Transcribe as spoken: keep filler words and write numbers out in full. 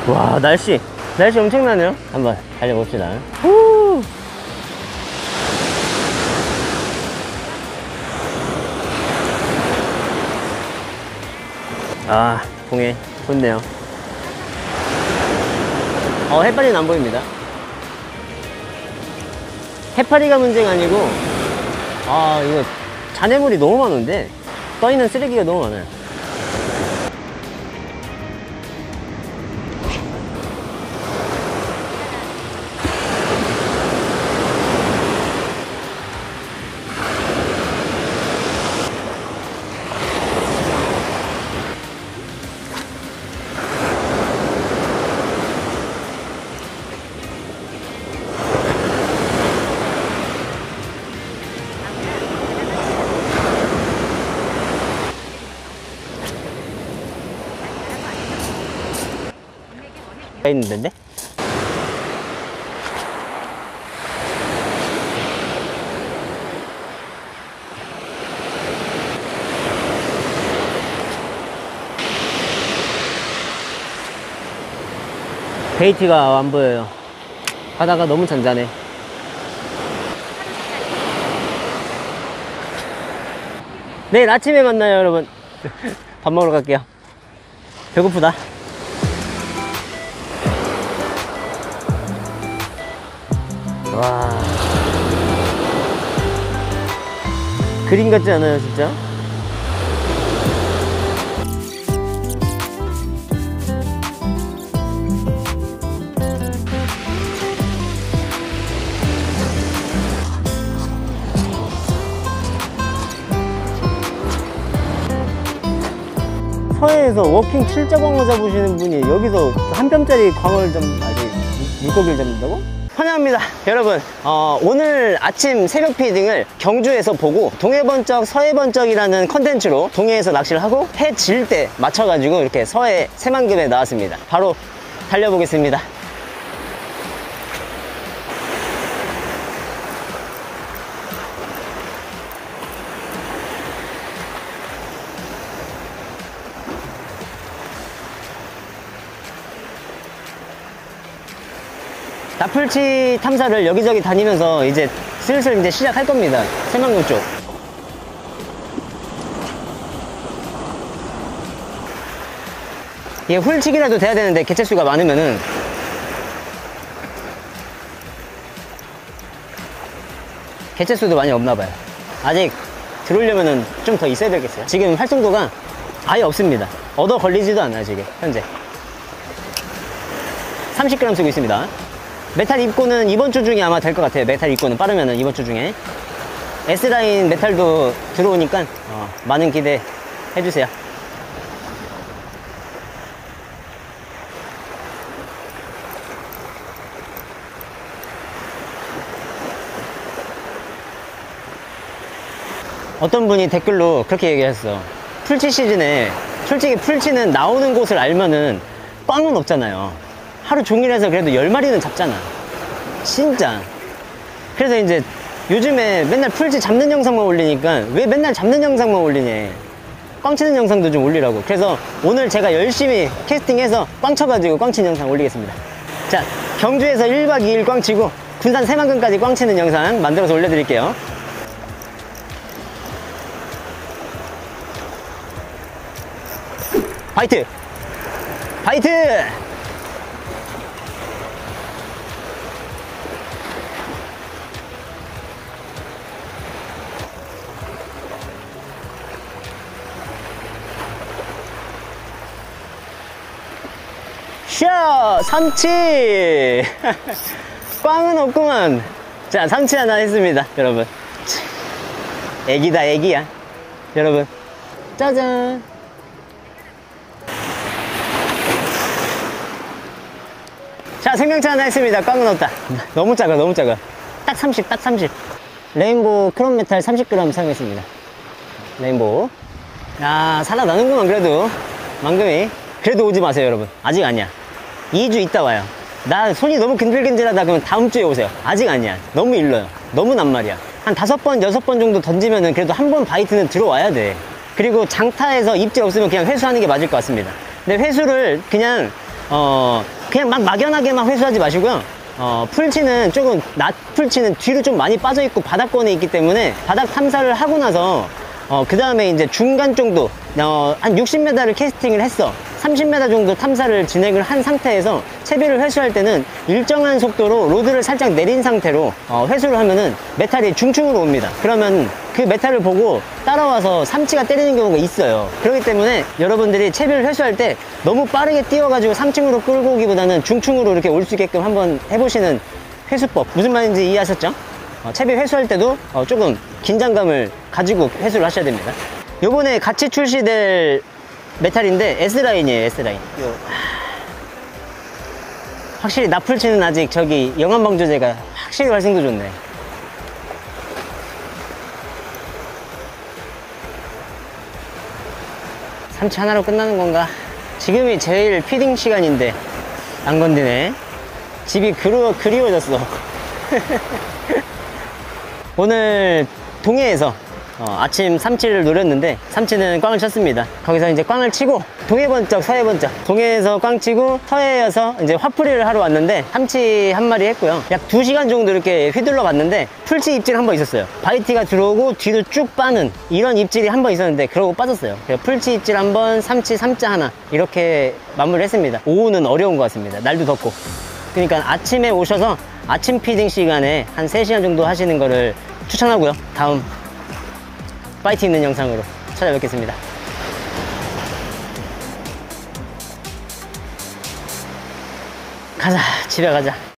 와, 날씨 날씨 엄청나네요. 한번 달려봅시다. 후. 아, 동해 좋네요. 어, 해파리는 안 보입니다. 해파리가 문제가 아니고, 아, 이거 잔해물이 너무 많은데 떠있는 쓰레기가 너무 많아요. 있는데? 베이트가 안 보여요. 바다가 너무 잔잔해. 내일 아침에 만나요, 여러분. 밥 먹으러 갈게요. 배고프다. 와, 그림 같지 않아요, 진짜? 서해에서 워킹 칠자 광어 잡으시는 분이 여기서 한 뼘짜리 광어를 좀 아직 물고기를 잡는다고? 환영합니다, 여러분. 어, 오늘 아침 새벽 피딩을 경주에서 보고 동해번쩍 서해번쩍이라는 컨텐츠로 동해에서 낚시를 하고 해 질 때 맞춰가지고 이렇게 서해 새만금에 나왔습니다. 바로 달려보겠습니다. 나풀치 탐사를 여기저기 다니면서 이제 슬슬 이제 시작할 겁니다. 새만금 쪽. 이게 훌치기라도 돼야 되는데 개체수가 많으면은 개체수도 많이 없나봐요. 아직 들어오려면은 좀 더 있어야 되겠어요. 지금 활성도가 아예 없습니다. 얻어 걸리지도 않아요, 지금 현재. 삼십 그램 쓰고 있습니다. 메탈 입고는 이번 주 중에 아마 될 것 같아요. 메탈 입고는 빠르면은 이번 주 중에. S라인 메탈도 들어오니까 어, 많은 기대 해주세요. 어떤 분이 댓글로 그렇게 얘기했어. 풀치 시즌에 솔직히 풀치는 나오는 곳을 알면은 꽝은 없잖아요. 하루 종일 해서 그래도 열 마리는 잡잖아, 진짜. 그래서 이제 요즘에 맨날 풀치 잡는 영상만 올리니까 왜 맨날 잡는 영상만 올리냐, 꽝 치는 영상도 좀 올리라고. 그래서 오늘 제가 열심히 캐스팅해서 꽝 쳐가지고 꽝 치는 영상 올리겠습니다. 자, 경주에서 일 박 이 일 꽝 치고 군산 새만금까지 꽝 치는 영상 만들어서 올려드릴게요. 바이트! 바이트! 샤! 삼치! 꽝은 없구만. 자, 삼치 하나 했습니다, 여러분. 애기다, 애기야. 여러분, 짜잔! 자, 생명체 하나 했습니다. 꽝은 없다. 너무 작아, 너무 작아. 딱 삼십, 딱 삼십. 레인보우 크롬 메탈 삼십 그램 사용했습니다. 레인보우. 야, 살아나는구만, 그래도. 망금이. 그래도 오지 마세요, 여러분. 아직 아니야. 이 주 있다 와요. 나 손이 너무 근질근질하다 그러면 다음 주에 오세요. 아직 아니야. 너무 일러요. 너무 낱말이야. 한 다섯 번, 여섯 번 정도 던지면은 그래도 한 번 바이트는 들어와야 돼. 그리고 장타에서 입질 없으면 그냥 회수하는 게 맞을 것 같습니다. 근데 회수를 그냥 어 그냥 막 막연하게만 회수하지 마시고요. 어, 풀치는 조금, 낮 풀치는 뒤로 좀 많이 빠져있고 바닥권에 있기 때문에 바닥 탐사를 하고 나서 어, 그 다음에 이제 중간 정도, 어, 한 육십 미터를 캐스팅을 했어. 삼십 미터 정도 탐사를 진행을 한 상태에서 채비를 회수할 때는 일정한 속도로 로드를 살짝 내린 상태로 어, 회수를 하면은 메탈이 중층으로 옵니다. 그러면 그 메탈을 보고 따라와서 삼치가 때리는 경우가 있어요. 그렇기 때문에 여러분들이 채비를 회수할 때 너무 빠르게 뛰어가지고 삼층으로 끌고 오기보다는 중층으로 이렇게 올 수 있게끔 한번 해보시는 회수법. 무슨 말인지 이해하셨죠? 어, 채비 회수할 때도 어, 조금 긴장감을 가지고 회수를 하셔야 됩니다. 요번에 같이 출시될 메탈인데 S라인이에요. S라인. 확실히 나풀치는 아직 저기 영암방조제가 확실히 활성도 좋네. 삼치 하나로 끝나는 건가? 지금이 제일 피딩 시간인데 안 건드네. 집이 그리워, 그리워졌어. 오늘 동해에서 어, 아침 삼치를 노렸는데 삼치는 꽝을 쳤습니다. 거기서 이제 꽝을 치고 동해 번쩍 서해 번쩍, 동해에서 꽝 치고 서해에서 이제 화풀이를 하러 왔는데 삼치 한 마리 했고요. 약 두 시간 정도 이렇게 휘둘러 봤는데 풀치 입질 한 번 있었어요. 바이티가 들어오고 뒤로 쭉 빠는 이런 입질이 한 번 있었는데 그러고 빠졌어요. 그래서 풀치 입질 한 번, 삼치 삼자 하나 이렇게 마무리를 했습니다. 오후는 어려운 것 같습니다. 날도 덥고. 그러니까 아침에 오셔서 아침 피딩 시간에 한 세 시간 정도 하시는 거를 추천하고요. 다음 파이팅 있는 영상으로 찾아뵙겠습니다. 가자, 집에 가자.